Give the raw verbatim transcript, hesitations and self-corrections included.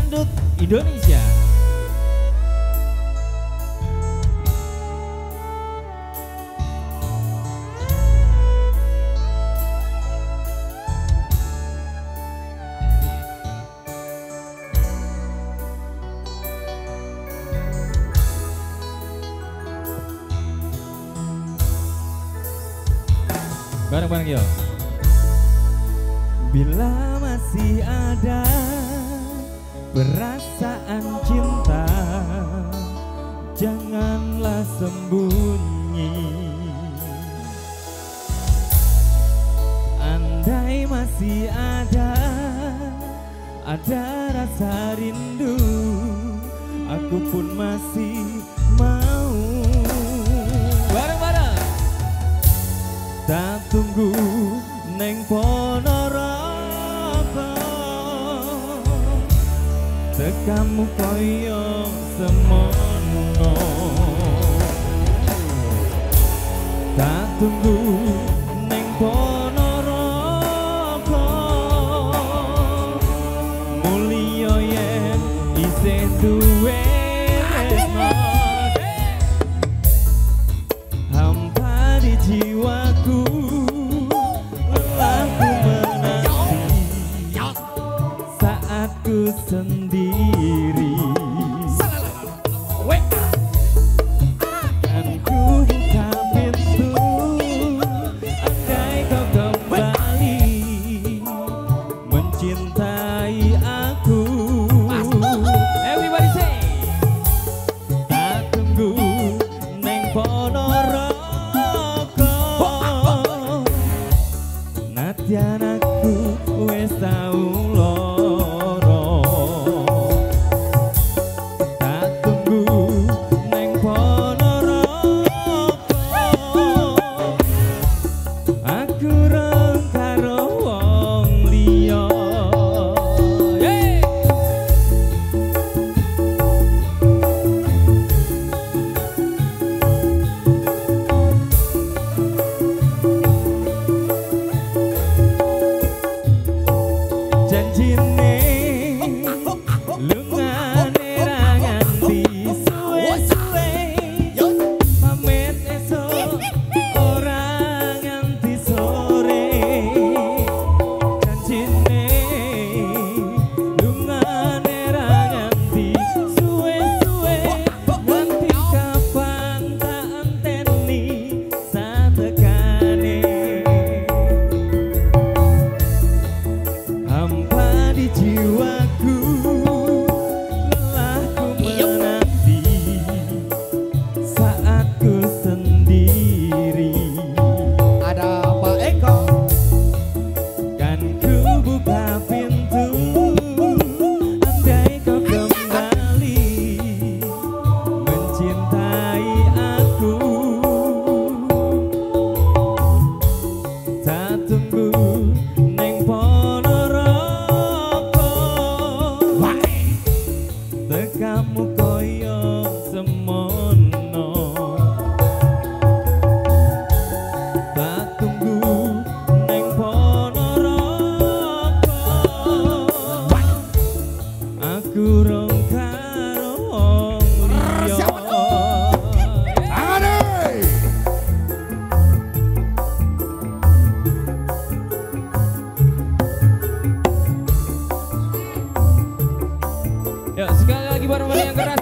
Dangdut Indonesia. Bareng-bareng yuk. Bila masih ada perasaan cinta, janganlah sembunyi. Andai masih ada, ada rasa rindu, aku pun masih mau. Bareng-bareng. Tak tunggu neng Ponorogo, tekamu koyo semono. Tak tunggu neng Ponorogo, mulya yen isih duwe tresno. Hampa di jiwaku, lelahku menanti saat ku sendiri. Kan ku buka pintu, andai kau kembali mencintai aku. Everybody say. Tak tunggu neng Ponorogo, nadyan aku wis tau loro. Tak tunggu neng Ponorogo, aku rong karo wong liya. Janjine lungane ra nganti suwe-suwe, pamit esuk ora nganti sore. Janjine lungane ra nganti suwe-suwe, nganti kapan tak enteni satekane. Hampa di jiwaku, lelahku menanti saat ku sendiri. Ada Pak Eko. Kan ku buka pintu, andai kau kembali mencintai aku. Tak tunggu neng Ponorogo, tekamu koyo semono. Tak tunggu neng Ponorogo, aku rong karo wong liya. Yuk sekali lagi bareng-bareng yang keras.